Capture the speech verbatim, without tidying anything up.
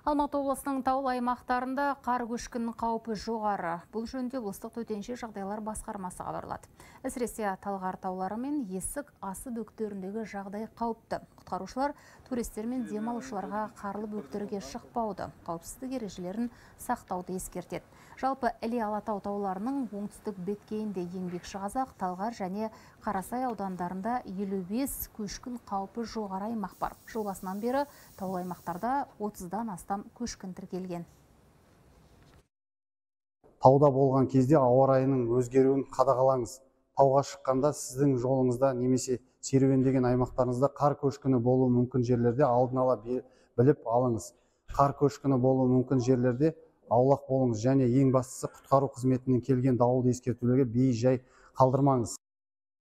Алматы облысының таулы аймақтарында қар көшкінінің қаупі жоғары. Бұл жөнінде облыстық төтенше жағдайлар басқармасы хабарлады. Әсіресе Талғар таулары мен Есік асы бөктеріндегі жағдай қауіпті. Құтқарушылар туристер мен демалушыларға қарлы бөктерге шықпауды, қауіпсіздік ережелерін сақтауды ескертеді. Жалпы Іле Алатау тауларының оңтүстік беткейінде еңбекші қазақ, Талғар және Қарасай аудандарында елу бес көшкін қаупі жоғары аймақ бар. Жыл басынан бері таулы аймақтарда отыздан астам көшкін тіркелген. Тауда болған кезде ауа райының өзгеруін қадағалаңыз. Тауға шыққанда сіздің жолыңызда немесе серуендеген аймақтарыңызда қар көшкіні болуы мүмкін жерлерде алдын ала біліп алыңыз. Қар көшкіні болуы мүмкін жерлерде аулақ болыңыз және ең бастысы құтқару қызметінен келген дауылды ескертулерге бей жай қалдырмаңыз.